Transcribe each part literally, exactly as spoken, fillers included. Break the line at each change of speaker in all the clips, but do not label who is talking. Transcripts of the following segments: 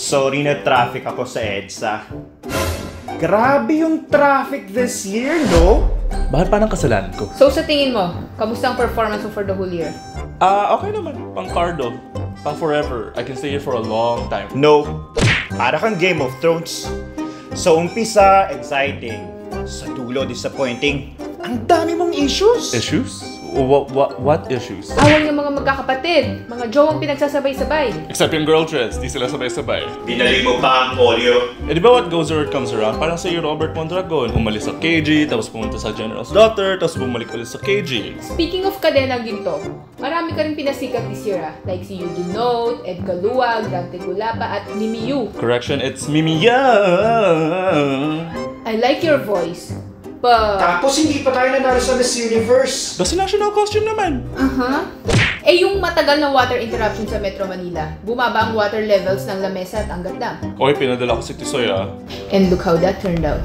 Sorry na traffic ako sa EDSA. Grabe yung traffic this year, no?
Bakit parang kasalanan ko?
So sa tingin mo, kamusta ang performance mo for the whole year?
Ah, uh, okay naman. Pang cardo. Pang forever. I can stay here for a long time.
No. Para kang Game of Thrones. Sa umpisa, exciting. Sa dulo, disappointing. Ang dami mong issues.
Issues? What, what, what issues?
Awal ng mga magkakapatid, mga jowang pinagsasabay-sabay.
Except yung girlfriends, di sila sabay-sabay.
Binalik mo pa ang polio.
Eh di ba what goes where it comes around? Parang si Robert Mondragon, umalis sa K G, tapos pumunta sa General's daughter, tapos bumalik ulit sa K G.
Speaking of kadena ginto, marami ka rin pinasikat this year ah. Like si Yudo Note, Ed Galuag, Dante Gulapa, at Mimi Yu.
Correction, it's Mimi Ya.
I like your voice. But...
Tapos hindi pa tayo nanalo sa Miss Universe.
Basta national costume naman.
Uh-huh. Eh yung matagal na water interruption sa Metro Manila, bumaba ang water levels ng lamesa at Angat Dam.
Okay, pinadala ko si Tisoy ah.
And look how that turned out.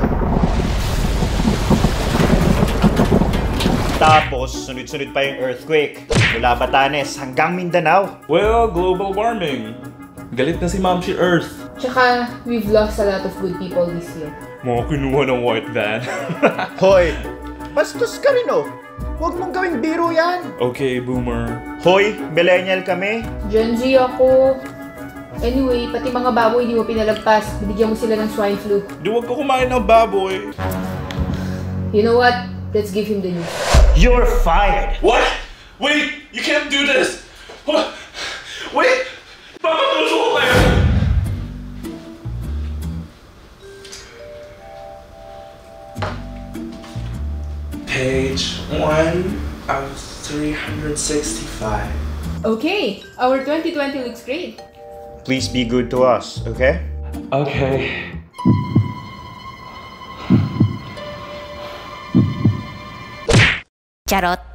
Tapos, sunod-sunod pa yung earthquake. Mula Batanes hanggang Mindanao.
Well, global warming. Galit na si Ma'am si Earth.
Tsaka, we've lost a lot of good people this year.
Mga kinuha ng white van.
Hoy, bastos ka rin oh. Huwag mong gawing biro yan.
Okay, boomer.
Hoy, millennial kami.
Gen Z ako. Anyway, pati mga baboy hindi mo pinalagpas. Binigyan mo sila ng swine flu.
Di wag ko kumain ng baboy.
You know what? Let's give him the news.
You're fired.
What? Wait! You can't do this! What? Wait! Papatuso ko kayo! Page one of three hundred sixty-five.
Okay, our twenty twenty looks great.
Please be good to us, okay?
Okay.
Charot.